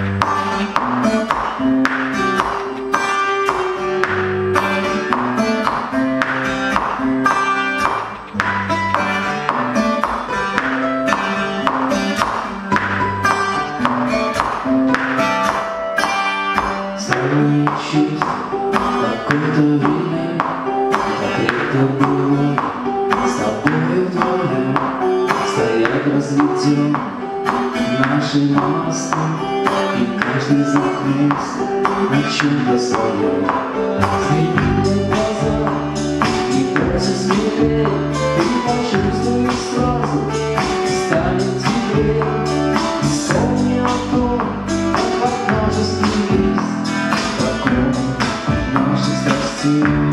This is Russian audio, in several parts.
Какое-то время, как это было, с тобой вдвоем стоят разведем наши мосты, и каждый закрылся на чем-то своем. Взгляни в глаза и бросив смелее, ты почувствуешь сразу, станет теплее. Вспомни о том, как множество есть таком наших страстей.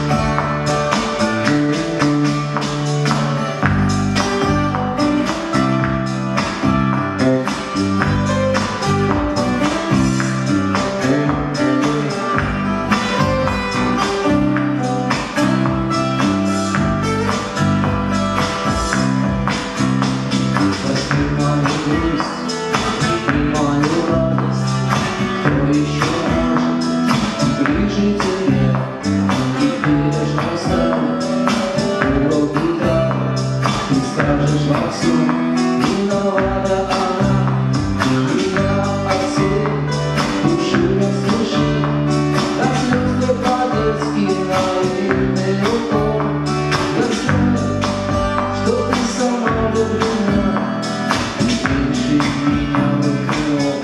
Скажешь во всем, виновата она, меня от всей души расслышит, до слез ты по-детски наивный укор. Я знаю, что ты сама влюблена, пиши меня в крыло.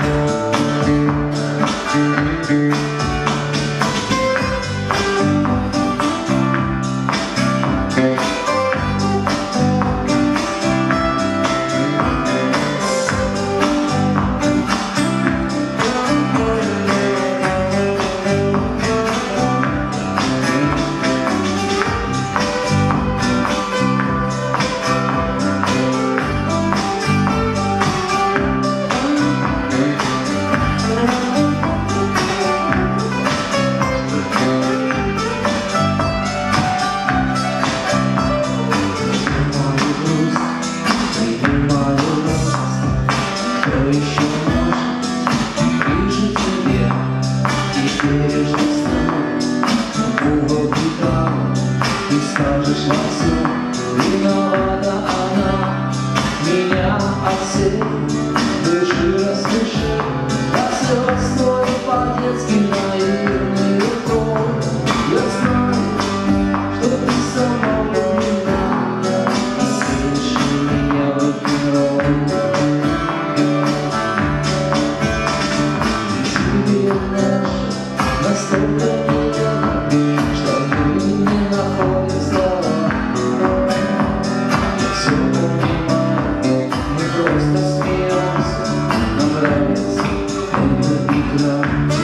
Ты скажешь во всем, виновата она, меня от всей души расслышит, до слез твой по-детски наивный укор. Я знаю, что ты сама влюблена, слыши меня в рок-н-ролл. Тебе наша настолько приятно, что мы не находим слова. Все понимаем, мы просто смеемся, нам нравится эта игра.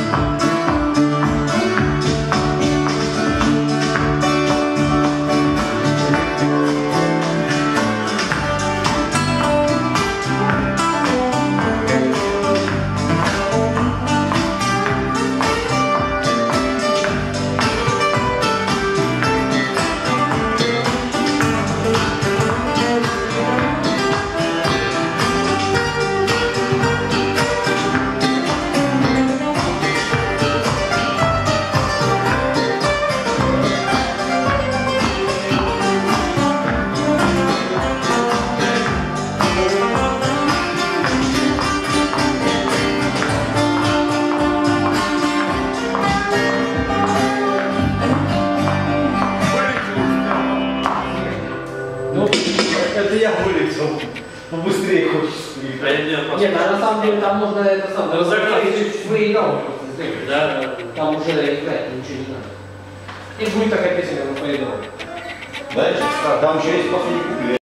Это я вылетел. Побыстрее хочется. Нет, а на самом деле там нужно это самое. Разогнать. Выиграл просто. Да. Там уже играть ничего не надо. И будет такая песня, как Рафаэлова. Дальше, там еще есть последний куплет.